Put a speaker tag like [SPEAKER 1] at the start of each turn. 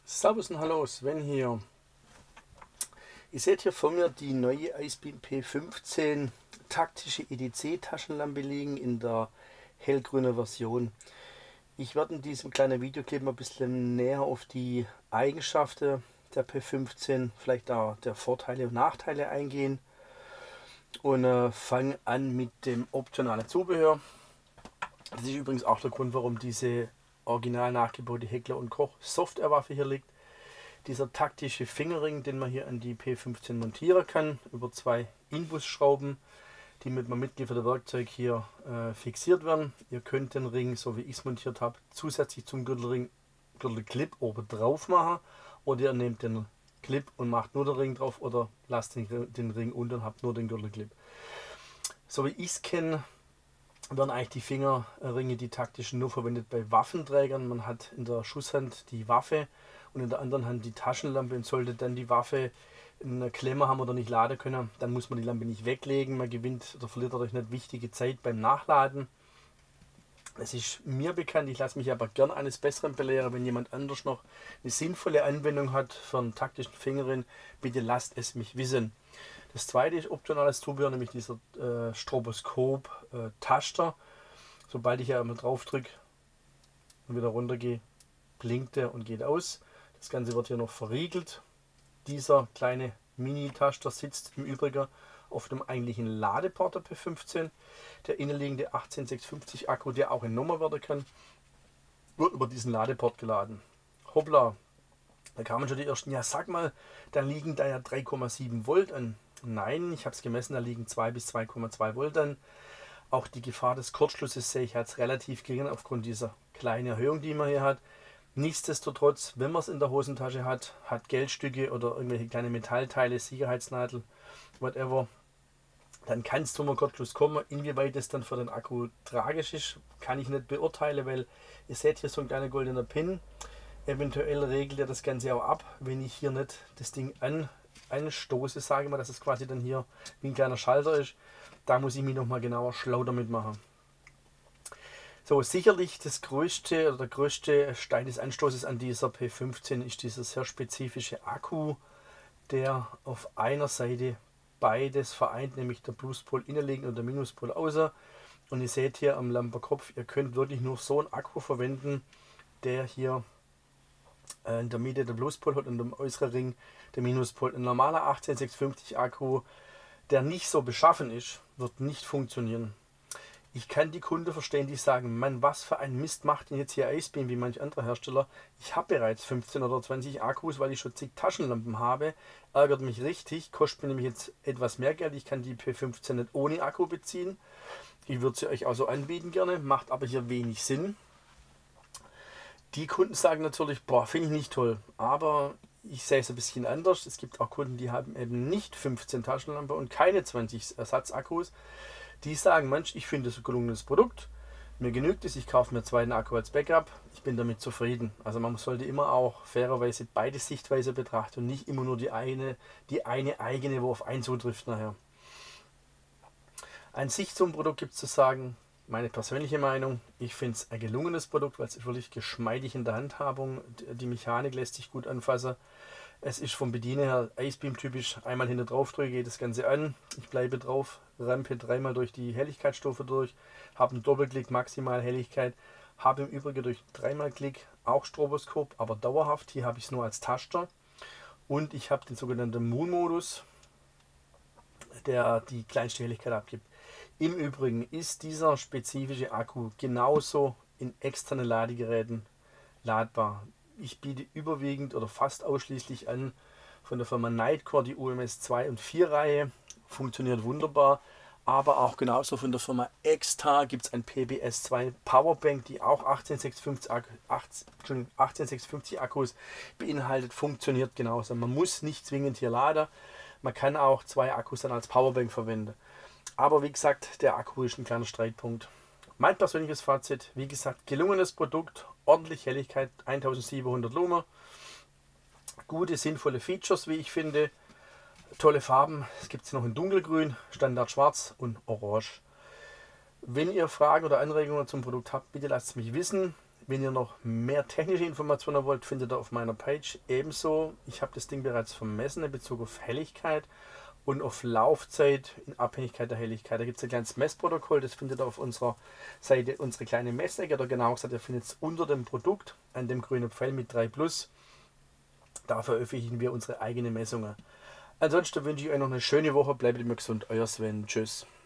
[SPEAKER 1] Servus und Hallo, Sven hier. Ihr seht hier vor mir die neue Icebeam P15 taktische EDC-Taschenlampe liegen in der hellgrünen Version. Ich werde in diesem kleinen Videoclip mal ein bisschen näher auf die Eigenschaften der P15, vielleicht auch der Vorteile und Nachteile eingehen und fange an mit dem optionalen Zubehör. Das ist übrigens auch der Grund, warum diese original nachgebaute Heckler & Koch Softwarewaffe hier liegt. Dieser taktische Fingerring, den man hier an die P15 montieren kann, über zwei Inbusschrauben, die mit einem mitgelieferten Werkzeug hier fixiert werden. Ihr könnt den Ring, so wie ich es montiert habe, zusätzlich zum Gürtelclip oben drauf machen, oder ihr nehmt den Clip und macht nur den Ring drauf, oder lasst den Ring unten und habt nur den Gürtelclip. So wie ich es kenne, werden eigentlich die Fingerringe, die taktischen, nur verwendet bei Waffenträgern. Man hat in der Schusshand die Waffe und in der anderen Hand die Taschenlampe, und sollte dann die Waffe eine Klemme haben oder nicht laden können, dann muss man die Lampe nicht weglegen. Man gewinnt oder verliert dadurch nicht wichtige Zeit beim Nachladen. Es ist mir bekannt, ich lasse mich aber gern eines Besseren belehren. Wenn jemand anders noch eine sinnvolle Anwendung hat für einen taktischen Fingerring, bitte lasst es mich wissen. Das zweite ist optionales Zubehör, nämlich dieser Stroboskop-Taster. Sobald ich hier einmal drauf drücke und wieder runter gehe, blinkt er und geht aus. Das Ganze wird hier noch verriegelt. Dieser kleine Mini-Taster sitzt im Übrigen auf dem eigentlichen Ladeport der P15. Der innenliegende 18650 Akku, der auch entnommen werden kann, wird über diesen Ladeport geladen. Hoppla, da kamen schon die ersten, ja sag mal, da liegen da ja 3,7 Volt an. Nein, ich habe es gemessen, da liegen 2 bis 2,2 Volt an. Auch die Gefahr des Kurzschlusses sehe ich als relativ gering aufgrund dieser kleinen Erhöhung, die man hier hat. Nichtsdestotrotz, wenn man es in der Hosentasche hat, Geldstücke oder irgendwelche kleine Metallteile, Sicherheitsnadel, whatever, dann kann es zum Kurzschluss kommen. Inwieweit es dann für den Akku tragisch ist, kann ich nicht beurteilen, weil ihr seht hier so ein kleiner goldener Pin. Eventuell regelt er das Ganze auch ab, wenn ich hier nicht das Ding anstoße, sage ich mal, dass es quasi dann hier wie ein kleiner Schalter ist. Da muss ich mich nochmal genauer schlau damit machen. So, sicherlich das größte oder der größte Stein des Anstoßes an dieser P15 ist dieser sehr spezifische Akku, der auf einer Seite beides vereint, nämlich der Pluspol innenliegend und der Minuspol außen. Und ihr seht hier am Lampenkopf, ihr könnt wirklich nur so einen Akku verwenden, der hier in der Mitte der Pluspol hat und im äußeren Ring der Minuspol. Ein normaler 18650 Akku, der nicht so beschaffen ist, wird nicht funktionieren. Ich kann die Kunden verstehen, die sagen, Mann, was für ein Mist macht denn jetzt hier Icebeam wie manch anderer Hersteller. Ich habe bereits 15 oder 20 Akkus, weil ich schon zig Taschenlampen habe. Ärgert mich richtig, kostet mir nämlich jetzt etwas mehr Geld. Ich kann die P15 nicht ohne Akku beziehen. Ich würde sie euch auch so anbieten gerne, macht aber hier wenig Sinn. Die Kunden sagen natürlich, boah, finde ich nicht toll, aber ich sehe es ein bisschen anders. Es gibt auch Kunden, die haben eben nicht 15 Taschenlampen und keine 20 Ersatzakkus. Die sagen, Mensch, ich finde es ein gelungenes Produkt, mir genügt es, ich kaufe mir einen zweiten Akku als Backup, ich bin damit zufrieden. Also man sollte immer auch fairerweise beide Sichtweisen betrachten und nicht immer nur die eine eigene, wo auf einen zutrifft nachher. An sich zum Produkt gibt es zu sagen, meine persönliche Meinung, ich finde es ein gelungenes Produkt, weil es ist wirklich geschmeidig in der Handhabung, die Mechanik lässt sich gut anfassen. Es ist vom Bedienen her Icebeam typisch, einmal hinter drauf drücke, geht das Ganze an, ich bleibe drauf, rampe dreimal durch die Helligkeitsstufe durch, habe einen Doppelklick, maximal Helligkeit, habe im Übrigen durch dreimal Klick auch Stroboskop, aber dauerhaft, hier habe ich es nur als Taster, und ich habe den sogenannten Moon-Modus, der die kleinste Helligkeit abgibt. Im Übrigen ist dieser spezifische Akku genauso in externen Ladegeräten ladbar. Ich biete überwiegend oder fast ausschließlich an von der Firma Nitecore die UMS 2 und 4 Reihe. Funktioniert wunderbar. Aber auch genauso von der Firma Extar gibt es ein PBS 2 Powerbank, die auch 18650 Akkus beinhaltet. Funktioniert genauso. Man muss nicht zwingend hier laden. Man kann auch zwei Akkus dann als Powerbank verwenden. Aber wie gesagt, der Akku ist ein kleiner Streitpunkt. Mein persönliches Fazit, wie gesagt, gelungenes Produkt, ordentlich Helligkeit, 1700 Lumen, gute, sinnvolle Features, wie ich finde, tolle Farben, es gibt es noch in dunkelgrün, Standard schwarz und orange. Wenn ihr Fragen oder Anregungen zum Produkt habt, bitte lasst es mich wissen. Wenn ihr noch mehr technische Informationen wollt, findet ihr auf meiner Page. Ebenso, ich habe das Ding bereits vermessen in Bezug auf Helligkeit und auf Laufzeit in Abhängigkeit der Helligkeit. Da gibt es ein kleines Messprotokoll, das findet ihr auf unserer Seite, unsere kleine Messecke, oder genau gesagt, ihr findet es unter dem Produkt, an dem grünen Pfeil mit 3 Plus. Da veröffentlichen wir unsere eigenen Messungen. Ansonsten wünsche ich euch noch eine schöne Woche, bleibt immer gesund, euer Sven, tschüss.